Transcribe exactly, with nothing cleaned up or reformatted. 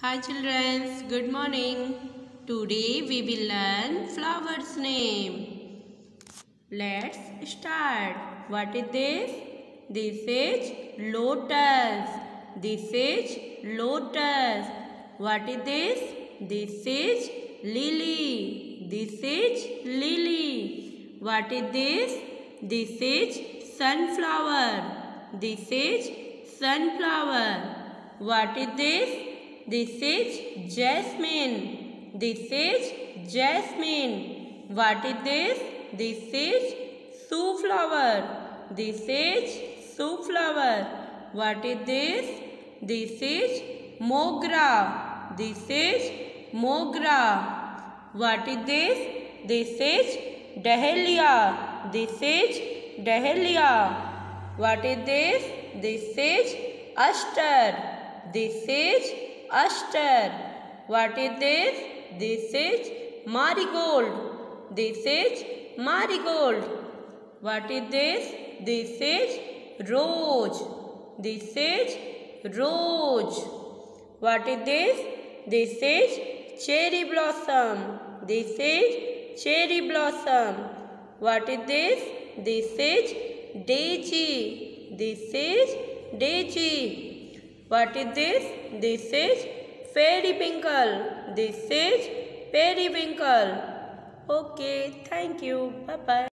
Hi children, good morning. Today we will learn flowers name. Let's start. What is this? This is lotus. This is lotus. What is this? This is lily. This is lily. What is this? This is sunflower. This is sunflower. What is this? This is jasmine. This is jasmine. What is this? This is sunflower. This is sunflower. What is this? This is mogra. This is mogra. What is this? This is dahlia. This is dahlia. What is this? This is aster. This is aster. What is this? This is marigold. This is marigold. What is this? This is rose. This is rose. What is this? This is cherry blossom. This is cherry blossom. What is this? This is daisy. This is daisy. What is this? This is periwinkle. This is periwinkle. Okay, thank you. Bye bye.